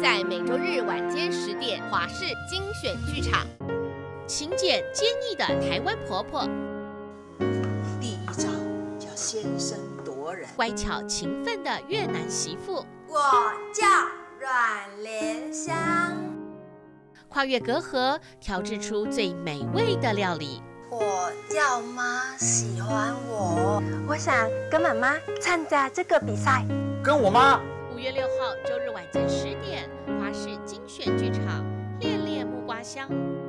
在每周日晚间10点，华视精选剧场。勤俭坚毅的台湾婆婆， 第一招叫先声夺人， 乖巧勤奋的越南媳妇， 我叫阮莲香， 跨越隔阂，调制出最美味的料理。 我叫妈喜欢我， 我想跟妈妈参加这个比赛。 跟我妈。 5月6号周日晚间10点，华视精选剧场，恋恋木瓜香。